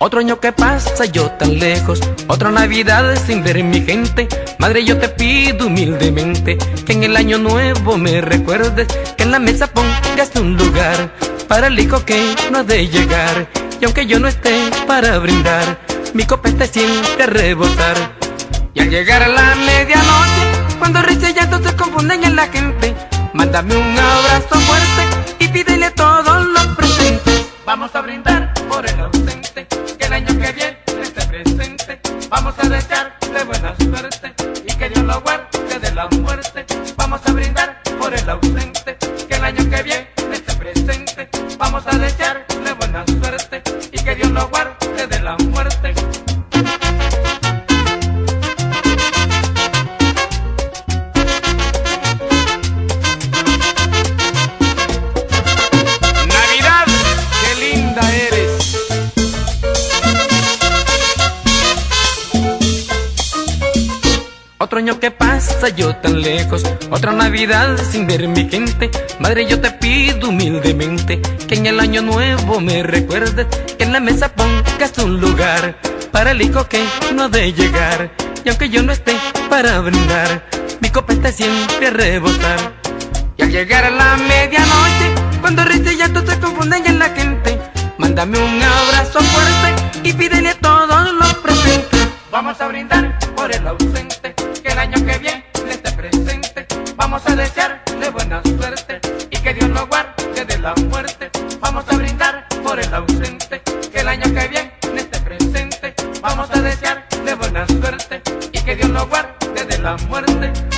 Otro año que pasa yo tan lejos, otra Navidad sin ver mi gente. Madre, yo te pido humildemente que en el año nuevo me recuerdes, que en la mesa pongas un lugar para el hijo que no ha de llegar. Y aunque yo no esté para brindar, mi copa esté siempre a rebotar. Y al llegar a la medianoche, cuando risa y llanto se confunden en la gente, mándame un abrazo fuerte y pídele a todos los presentes. Vamos a brindar por el ausente, que el año que viene esté presente. Vamos a desearle buena suerte y que Dios lo guarde de la muerte. Vamos a brindar por el ausente, que el año que viene esté presente. Vamos a desearle buena suerte y que Dios lo guarde de la muerte. Otro año que pasa yo tan lejos, otra Navidad sin ver mi gente. Madre, yo te pido humildemente que en el año nuevo me recuerdes, que en la mesa pongas un lugar para el hijo que no ha de llegar. Y aunque yo no esté para brindar, mi copa está siempre a rebotar. Y al llegar a la medianoche, cuando risa y llanto se confunden en la gente, mándame un abrazo fuerte y pídele a todos los presentes. Vamos a brindar por el ausente, que el año que viene esté presente. Vamos a desearle buena suerte y que Dios lo guarde de la muerte. Vamos a brindar por el ausente, que el año que viene esté presente. Vamos a desearle buena suerte y que Dios lo guarde de la muerte.